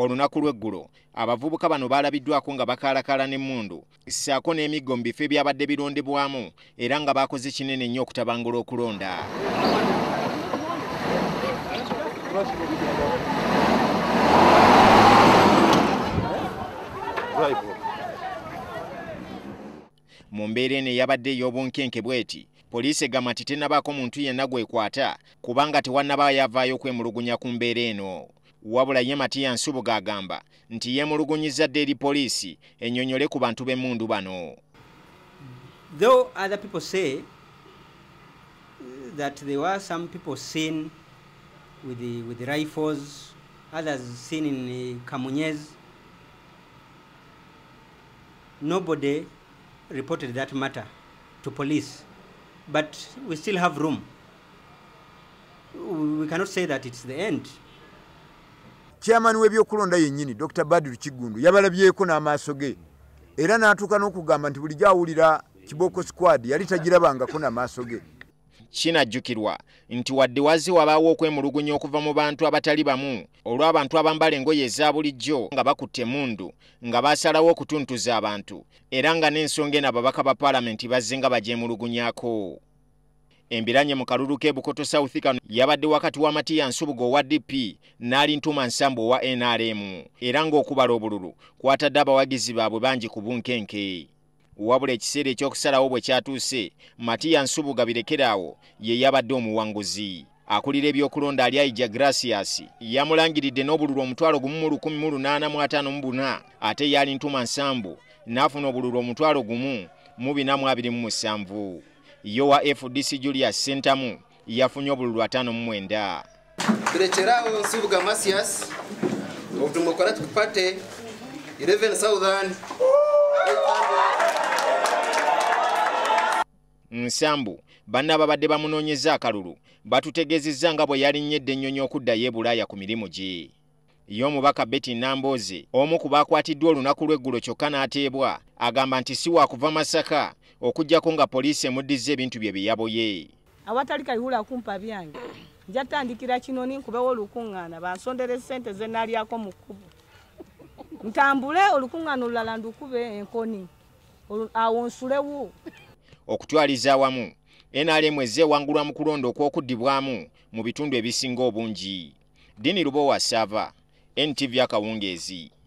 olunaku lw'eggulo abavubuka bano baalabiddwako nga bakaalakaala n'emmundu ssaako n'emiggo mu bifo ebyabadde birondebwamu era nga bakoze kinene nnyo okutabangula okulonda. Mu mbeera eno eyabadde ey'obunkenke bw'eti, poliisi egamba nti tennabaako muntu yenna gwekwata kubanga tewannaba yavaayo kwemulugunya ku mbeera eno. Wabula ye Matiya Nsubuga agamba nti yeemulugunyizza dde eri poliisi ennyonnyole ku bantu b'emmundu bano. Though other people say that there were some people seen with the rifles, others seen in Kamunyez, nobody reported that matter to police. But we still have room. We cannot say that it's the end. Chairman w'ebyokulonda yennyini Dr. Badru Kigudde yabalabyeko n'amaaso ge era n'atuuka n'okugamba nti buli gy'awulira Kiboko Squad yali tagirabangako n'amaaso ge. Kinajjukirwa nti wadde wazze wabaawo okwemulugunya okuva mu bantu abatali bamu olw'abantu abambala engoye eza bulijjo nga bakutte emmundu nga baasalawo okutuntuza abantu era nga n'ensonga eno ababaka ba paalamenti bazze nga bagyemulugunyako. Embiranye mu kalulu k'e Bukoto South kano yabadde wakati wa Matiya Nsubuga owa DP n'Alintuma Nsambu owa NRM era ng'okubala obululu kwatadde abawagizi baabwe bangi ku bunkenke. Wabula ekiseera ekyokusalawo bwe kyatuuse, Matiya Nsubuga birekeraawo ye yabadde omuwanguzi. Akulira ebyokulonda ali Ayija Gracias yamulangiridde n'obululu 1,184 ate ye Alintuma Nsambu n'afuna obululu 1,427. Yowa FDC Julius Sentamu yafunye obululu 59. Birekeraawo Nsubuga Masias of Democratic Party 11,000. Nsambu banna ababadde bamunoonyeza akalulu batutegeezezza nga bwe yalinnyedde ennyonyi okuddayo e Bulaaya ku mirimu gye. Y'omubaka Betty Nambooze omu ku baakwatiddwa olunaku lw'eggulo kyokka n'ateebwa agamba nti si waakuva Masaka okuggyako nga poliisi emuddiza ebintu bye byeyaboye. Awatali kayihula kumpa byange nja tandikira kino ninkubewo olukuŋŋaana bansondere ssente ze naalyako mu kkubo ntambule olukuŋŋaana olulala ndukube enkoni awo nsulewo. Okutwaliza awamu NRM ezze wangulwa mu kulonda okw'okuddibwamu mu bitundu ebisinga obungi. Dini Lubowa Sava, NTV Akawungeezi.